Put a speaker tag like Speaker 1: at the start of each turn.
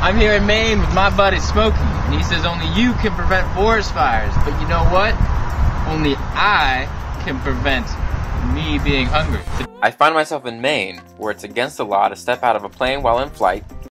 Speaker 1: I'm here in Maine with my buddy Smokey, and he says only you can prevent forest fires. But you know what? Only I can prevent me being hungry.
Speaker 2: I find myself in Maine, where it's against the law to step out of a plane while in flight,